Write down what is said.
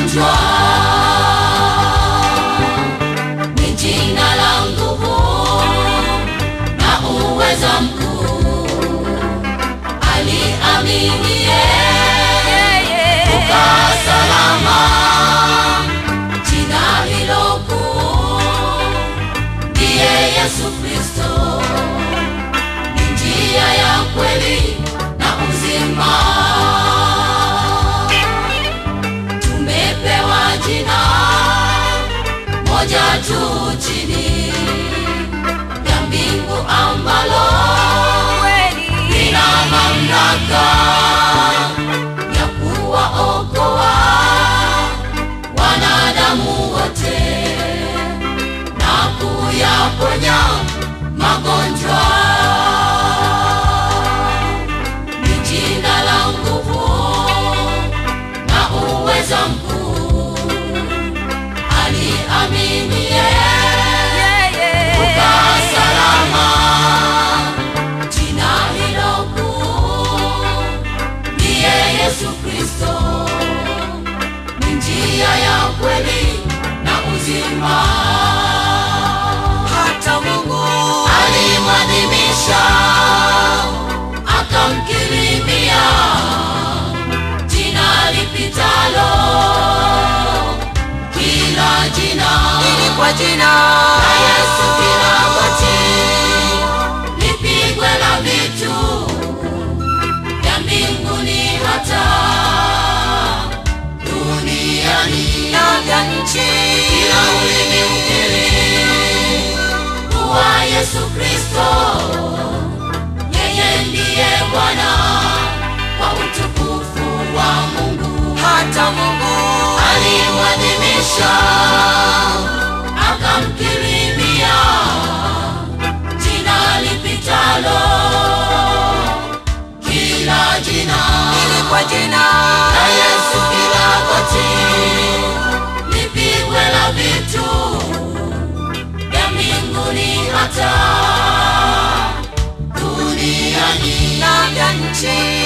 magonjwa. Ni jina la nguvu na uweza mkuu, aliaminie ukaa salama. Jina hilo kuu ndiye Yesu Kristo, ni njia ya kweli na uzima. Tumepewa jina moja tu chini ya mbingu ambalo lina mamlaka ya kuwaokoa wanadamu wote na kuyaponya magonjwa. Ni jina la nguvu na uweza mkuu, aliaminie ukaa salama. Jina hilo kuu ndiye Yesu Kristo, ni njia ya kweli na uzima. Hata Mungu alimwadhimisha, akamkirimia jina lipitalo kila jina. Ili kwa jina la Yesu kila goti lipigwe, la vitu vya mbinguni hata duniani na vya nchi, kila ulimi ukiri kuwa Yesu Kristo yeye ndiye Bwana, kwa utukufu wa Mungu. Hata Mungu alimwadhimisha, akamkirimia jina lipitalo kila jina. Ili kwa jina la Yesu kila goti lipigwe, la vitu vya mbinguni hata duniani na vya nchi,